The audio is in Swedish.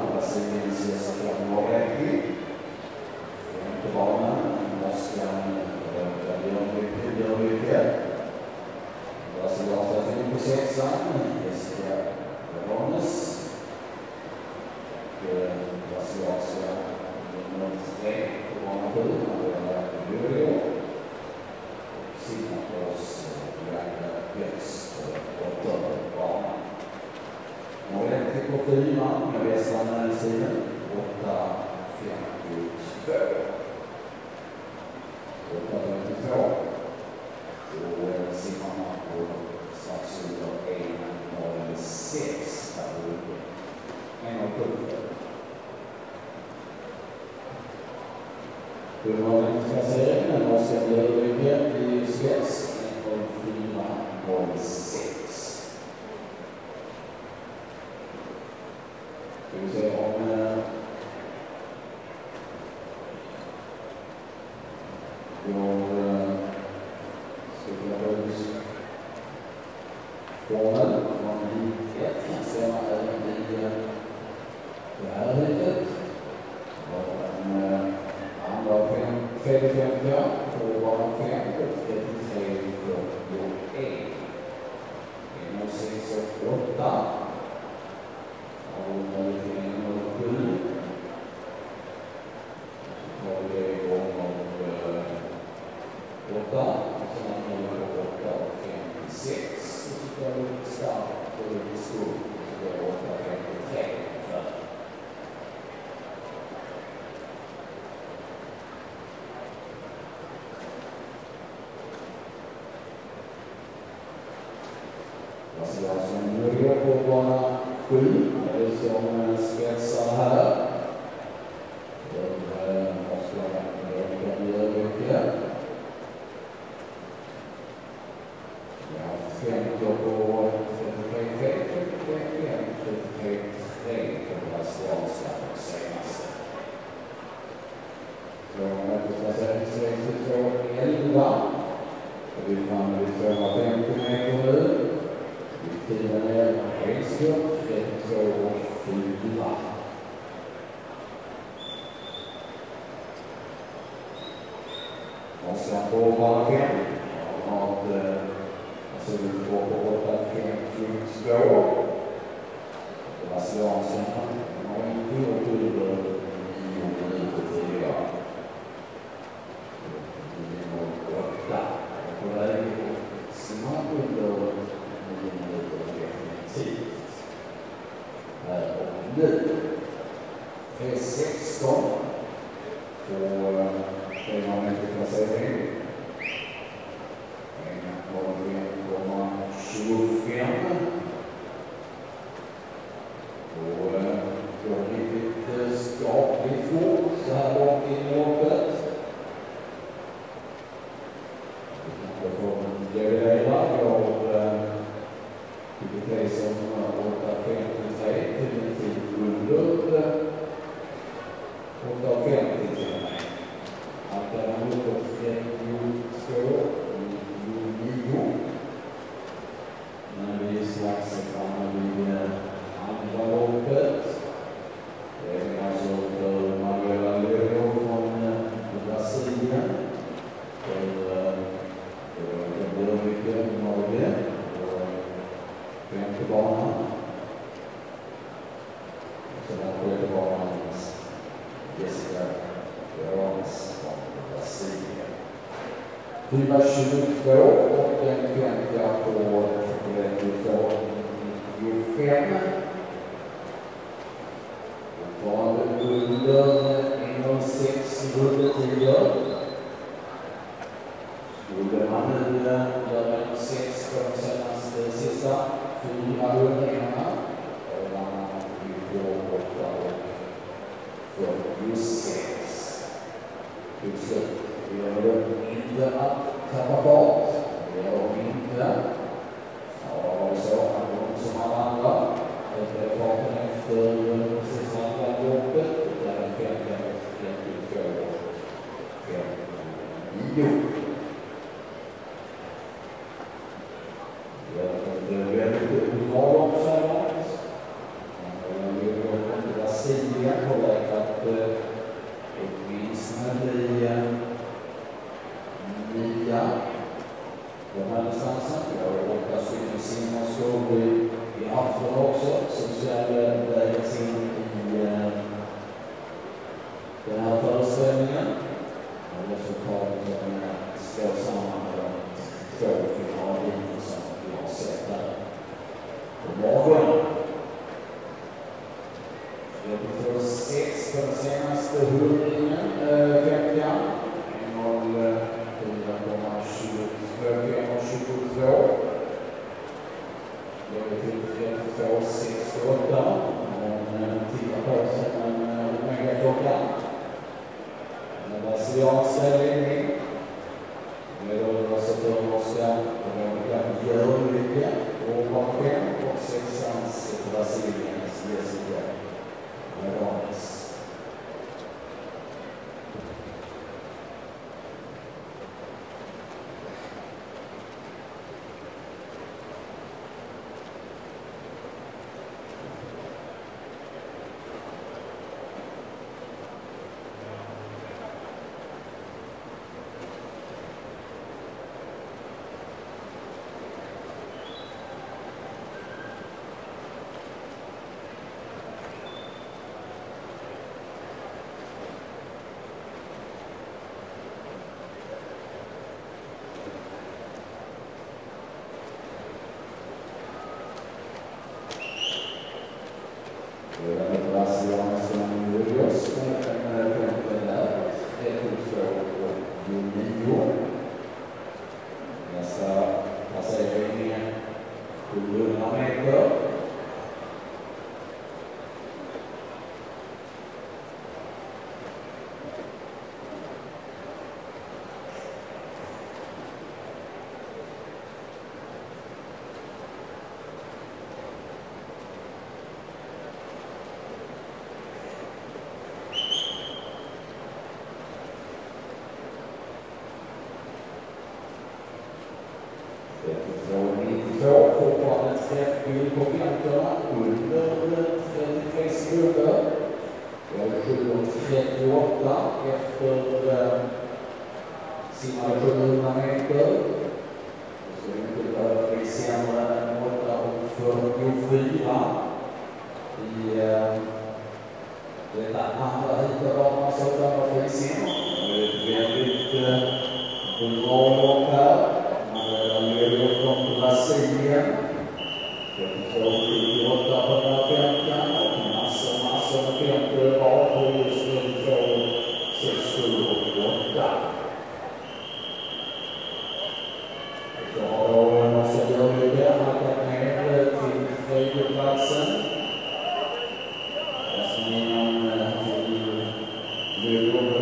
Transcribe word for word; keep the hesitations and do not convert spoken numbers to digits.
Brasiliens Jessica Moretti. Femte banan, norskan Björnlycke. Brasilianska till på sexan, Jessica Verones. Brasilianska nummer tre på banan sju, Maria Julio. Singapores Bianca Björks på åttonde banan. Moretti på fyra med västra näringssidan, åtta femtiotvå. åtta femtiotvå. Då simmar man på strax under en noll sex här uppe. en noll sju. Det var en placering, men man ska bli överlycka i spets, en noll fyra noll sex. Ska vi se om vår spekulationformel från hit ett kan stämma även i det här hitet. En andra tre femtio på banan fem och trettiotre fyrtioett. en noll sex och åtta. Och lite en noll sju. Så tar vi gånger åtta. Och sen har vi åtta och femtiosex. Och så tar vi starkt och lite skog. Så det är åtta femtiotre för. Brasilianska Julio på bana sju. Det är som spetsar här. Det måste vara Björnlycke. Vi har femtio på trettiotre trettiotre trettiotre tre på brasilianska senaste. två meter placeringsväxel två elva. Och vi är framme vid tvåhundrafemtio meter nu. Tiden är Hensgård, trettiotvå och fyra. Och sen på bana fem har vi på åtta femtiotvå. Brasiliansen har inte gjort under nio minuter tidigare. nio noll åtta. På väg snabbt under nio minuter definitivt. Här och nu. tre sexton på tre meter placering. en noll fem komma tjugofem. Och går riktigt skapligt fort så här långt in i loppet. Vi kanske får en leverera. Det är som åtta femtiotre till en tid under åtta femtio till mig. Allt är man uppåt trettiotvå nio. Men vi är strax framme vid andra loppet. Det är alltså för Maria Julio från Brasilien. För Björnlycke, Norge. Femte banan. Och sen har sjätte banan Jessica Verones från Brasilien. fyra tjugotvå och den femtio på trettiotvå nittiofem. Fortfarande under en noll sex rulletider. Skulle man nu göra en sex på de senaste sista fyra hundringarna och man har på åtta och fyrtiosex. Till slut gör det inte att tappa fart. Det gör de inte. Ja, det var så att de som alla andra ökade farten efter precis andra loppet. Där den femtio trettiotvå femtionio. Det är väldigt bra också. Man har ju från Brasilien. den här föreställningen. Och resultatet som slår samman med de två finallinjer som vi har sett där på morgonen. trettiotvå sex på den senaste hundringen, femtio. noll fyra komma tjugotvå. Det är till trettiotvå sextioåtta. Om tittar på som en megaklocka. En brasiliansk ledning. Med Oliver Saturnowska och Monica Björnlycke och fem och sexans Brasiliens Jessica Morales. nittiotvå fortfarande ett träffbild på femtorna under trettiotre sekunder. Vi har sju trettioåtta efter simmade sjuhundra meter. Så vi inte behöver bli sämre än åtta fyrtiofyra i detta andra hitet av massa utanför frisim. Det är ett väldigt bra lopp här. Från Brasilien. trettiotvå sjuttioåtta på den här femkan och massor, massor med femtio var på just trettiotvå sextioåtta. Så har då Marcel Björnlycke halkat ner till tredjeplatsen. Där som innan till Luleå